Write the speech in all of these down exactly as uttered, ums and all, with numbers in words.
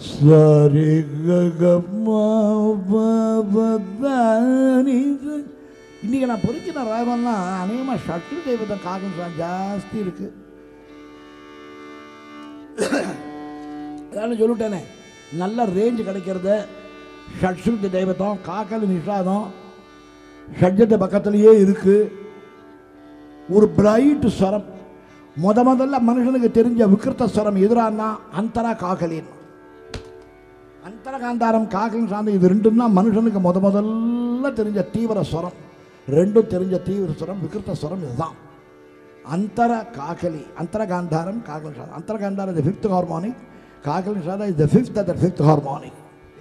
சரி கமா இன்னைக்கு நான் பொறிக்கிற ராகம்லாம் அநேகமாக ஷட்டில் தெய்வத்தை காகம் ஜாஸ்தி இருக்கு. அதான் சொல்லிட்டேனே, நல்ல ரேஞ்சு கிடைக்கிறத ஷட்சுத்தி தெய்வத்தம் காக்கல் நிஷாதம் ஷட்ஜத்தை பக்கத்திலேயே இருக்கு. ஒரு பிரைட் ஸ்வரம் முத முதல்ல மனுஷனுக்கு தெரிஞ்ச விக்கிருத்த ஸ்வரம் எதிரானா அந்தரா காக்கலின் அந்தர காந்தாரம் காக்கலின் சார்ந்த இது ரெண்டும் தான் மனுஷனுக்கு முத முதல்ல தெரிஞ்ச தீவிர ஸ்வரம். ரெண்டும் தெரிஞ்ச தீவிர ஸ்வரம் விக்கிருத்த ஸ்வரம் இதுதான். அந்தர காக்கலி அந்தர காந்தாரம் காக்கலின் சாதம். அந்தர காந்தாரம் இது ஃபிஃப்த் ஹார்மோனிக், காக்கலின் சாதம் இது ஃபிஃப்த் அதர் ஃபிஃப்த் ஹார்மோனிக்.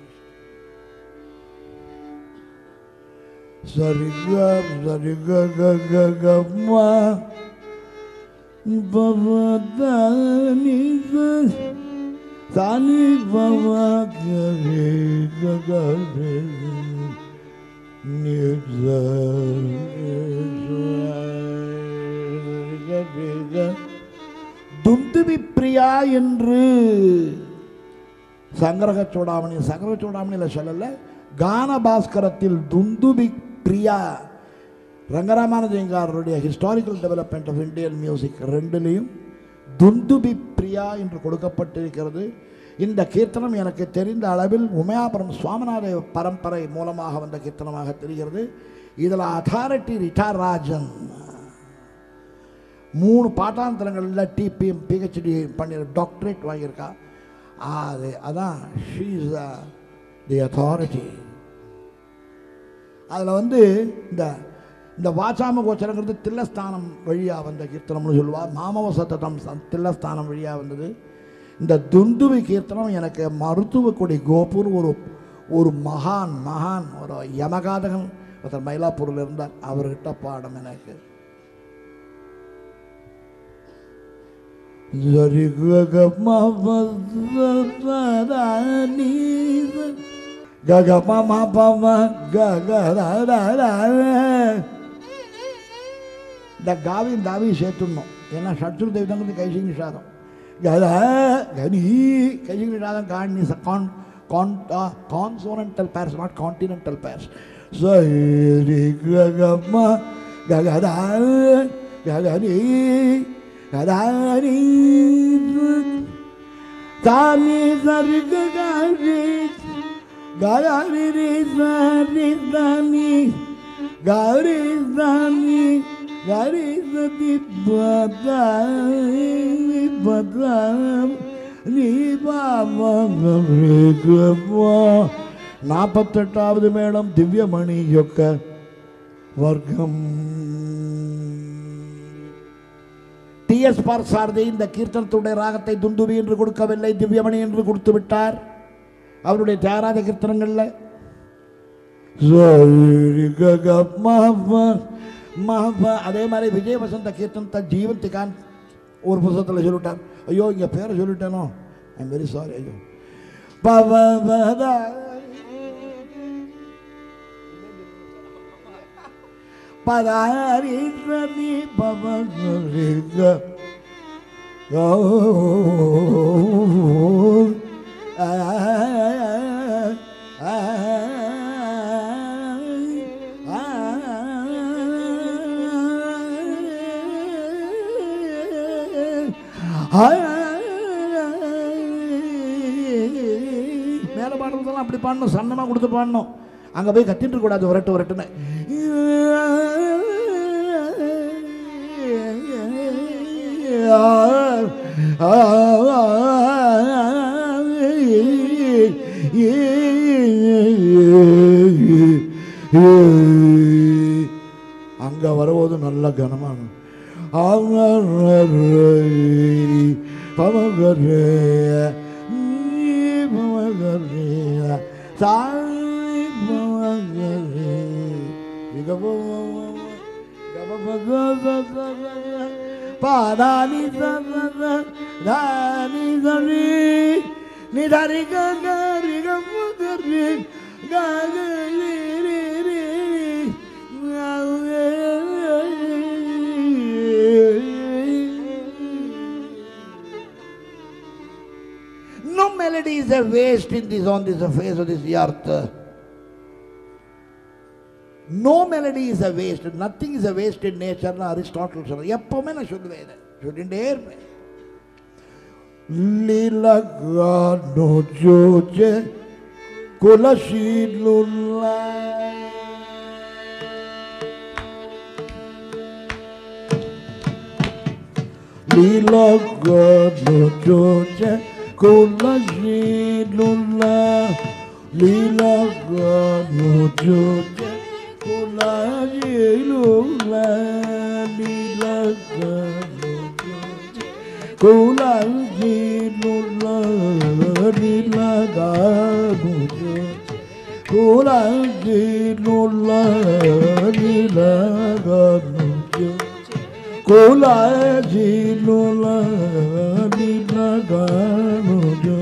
சரிக சரிக க க மா பவதானி தானி பவா கரே கரே நிஜ துந்துபி பிரியா என்று சங்கரக சூடாமணி சங்கரக சூடாமணியில் சொல்லல, கான பாஸ்கரத்தில் துந்துபி பிரியா ரங்கராமானுஜயங்காரருடைய historical development of Indian music ரெண்டுலேயும் துந்துபி பிரியா என்று கொடுக்கப்பட்டிருக்கிறது. இந்த கீர்த்தனம் எனக்கு தெரிந்த அளவில் உமையாபுரம் சுவாமிநாத பரம்பரை மூலமாக வந்த கீர்த்தனமாக தெரிகிறது. இதில் அத்தாரிட்டி ரிட்டார் ராஜன் மூணு பாட்டாந்தரங்களில் டிபிஎம் பிஹெச்டி பண்ணி டாக்டரேட் வாங்கியிருக்கா. அது அதான் ஷீ இஸ் தி அத்தாரிட்டி. அதில் வந்து இந்த இந்த வாசாம கோச்சரங்கிறது தில்லஸ்தானம் வழியாக வந்த கீர்த்தனம்னு சொல்லுவாள். மாமவ சத்தம் தில்லஸ்தானம் வழியாக வந்தது. இந்த துந்துவி கீர்த்தனம் எனக்கு மருத்துவக்குடி கோபூர் ஒரு ஒரு மகான் மகான் ஒரு யமகாதகன் ஒருத்தர் மயிலாப்பூரில் இருந்தார், அவர்கிட்ட பாடம் எனக்கு. இந்த காவியும் தாவியும் சேர்த்துடணும். ஏன்னா ஷட்சுர் தெய்வங்கிறது கைசிங் நிஷாதம். கனி கைசிங் நிஷாதம் காணி கான் consonantal pairs, not continental pairs. சரி கமா ககதா ககனி கதானி தானி சரி ககாரி ககாரி சரி தானி காரி தானி காரி சதி பதாய் பதாம் நீ பாவா நாற்பத்தெட்டாவது மேடம் திவ்யமணி யொக்க வர்க்கம். டி எஸ் பார்சாரதி இந்த கீர்த்தனத்துடைய ராகத்தை துந்துவி என்று கொடுக்கவில்லை, திவ்யமணி என்று கொடுத்து விட்டார் அவருடைய தியாகராஜ கீர்த்தனங்கள்ல. அதே மாதிரி விஜய வசந்த கீர்த்தனத்தை ஜீவந்திகான் ஒரு புத்தகத்தில் சொல்லிட்டார். ஐயோ இங்க பேரை சொல்லிட்டேனோ, ஐ எம் வெரி சாரி. ஐயோ பதாரி ரவி பவரிக ஓ ஆ ஆ மேலே பாடுறதெல்லாம் அப்படி பாடணும், சன்னமாக கொடுத்து பாடணும். அங்கே போய் கத்திட்டு இருக்கக்கூடாது வரட்டு வரட்டுன்னு. அங்க வரும்போது நல்ல கனமாக பாதானி தானி தரி நிதரி கரி கரி கரி No melody is a waste in this on this face of this earth. No melody is a waste. Nothing is a waste in nature. Aristotle said. எப்பவுமே நான் சொல்லுவேன் இதை சொல்லிட்டே இருப்பேன். Lilagano joje kulashilula Lilagano joje kulashilula Lilagano joje kulashilula Lilagano Kulajilula Lilaganu Kulajilula Lilaganu Kulajilula Lilaganu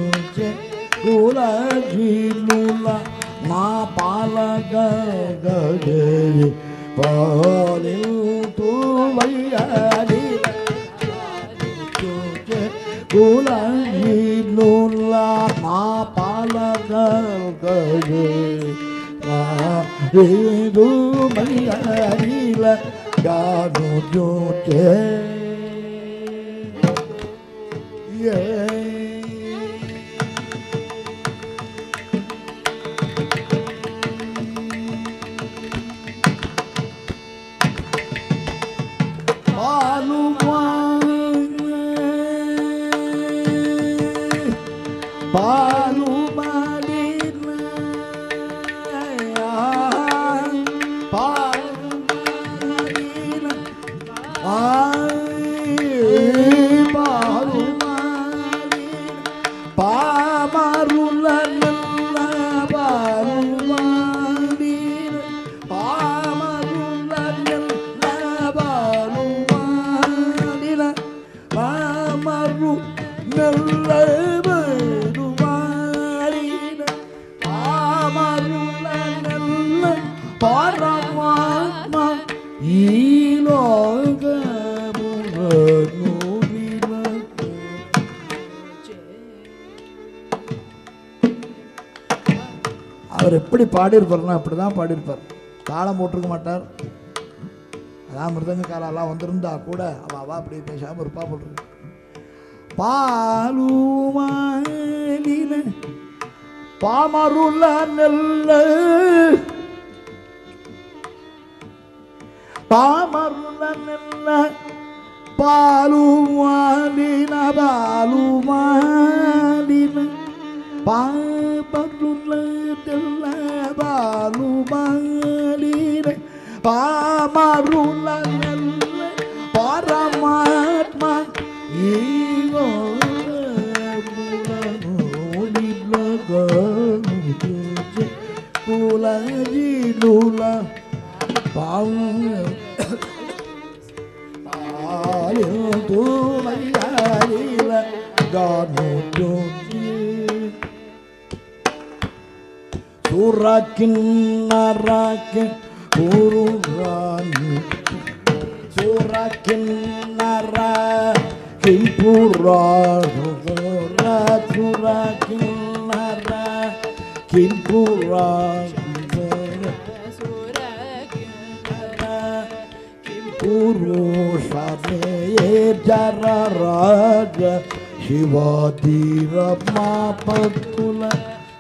Kulajilula Ma palaga gade Palil tu vayadi Kulajilula ma palagagade Maridu mayarila ganu jote Yeah Palu Malina, Palu Malina, Palu Malina, Pamarula Nalla, Palu Malina, Pamarula Nalla, Palu Malina, Pamaru Nalla. Paramatma ilogamuranovilaka அவர் எப்படி பாடியிருப்பார்னா அப்படிதான் பாடியிருப்பார். தாளம் போட்டிருக்க மாட்டார். அதான் மிருதங்கக்காரெல்லாம் வந்திருந்தா கூட அவ அவ அப்படி பேசாமல் இருப்பா போட்டிருக்கு. பாலுமாலின பாமருள நெல்ல பாமருள நெல்ல பாலுமாலின பாலுமாலின பாமருள நெல்ல பாலுமாலின பாமருள நெல்ல பரமாத்மா ஈகோ Kulajilula Palu Mayalila Ganu Surakin Narakin Pururani Surakin Narakin Pururani Surakin Narakin Pururani Purushane Jara Raja Shivadi Rama Patula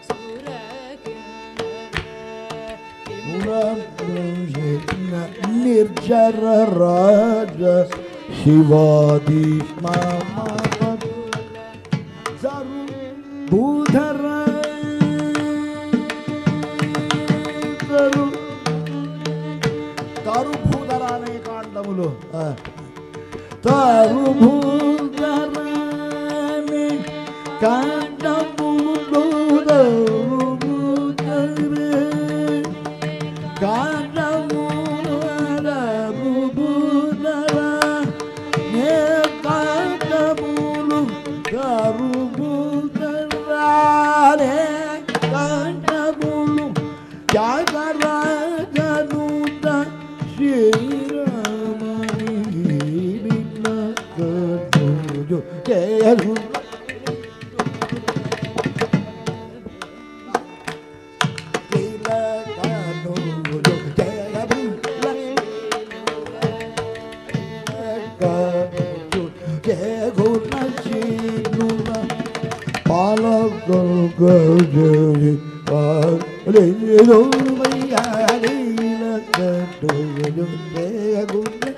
Nirjara Raja Shivadi Mama Patula Zaru Budhara Zaru Taru Budharane Kandamulu Taru Budharane Kandamulu Taru Budharane Kandamulu Taru Budharane Kandamulu Taru Budharane Kandamulu Jagara Januta பால